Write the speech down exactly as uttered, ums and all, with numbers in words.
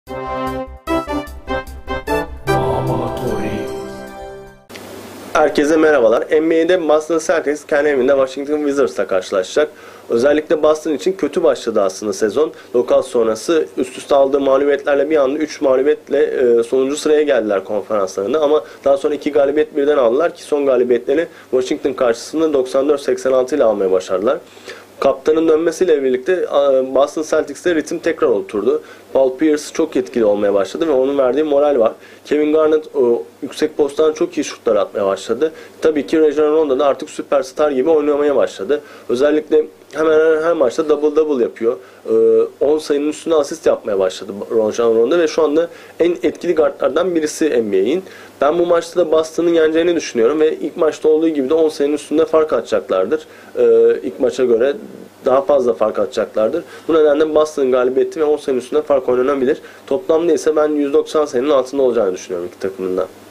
Herkese merhabalar. N B A'de Boston Celtics kendi evinde Washington Wizards'la karşılaşacak. Özellikle Boston için kötü başladı aslında sezon. Lockout sonrası üst üste aldığı mağlubiyetlerle bir anda üç mağlubiyetle e, sonuncu sıraya geldiler konferanslarında. Ama daha sonra iki galibiyet birden aldılar ki son galibiyetleri Washington karşısında doksan dört seksen altı ile almaya başardılar. Kaptanın dönmesiyle birlikte Boston Celtics'te ritim tekrar oturdu. Paul Pierce çok etkili olmaya başladı ve onun verdiği moral var. Kevin Garnett o, yüksek posttan çok iyi şutlar atmaya başladı. Tabii ki Rajon Rondo da artık süperstar gibi oynamaya başladı. Özellikle hemen her, her maçta double double yapıyor. on sayının üstüne asist yapmaya başladı Rajon Rondo ve şu anda en etkili guardlardan birisi N B A'in. Ben bu maçta da Boston'ın yeneceğini düşünüyorum ve ilk maçta olduğu gibi de on sayının üstünde fark atacaklardır. İlk maça göre daha fazla fark atacaklardır. Bu nedenle Boston'ın galibiyeti ve on sayının üstünde fark oynanabilir. Toplamda ise ben yüz doksan sayının altında olacağını düşünüyorum iki takımın da.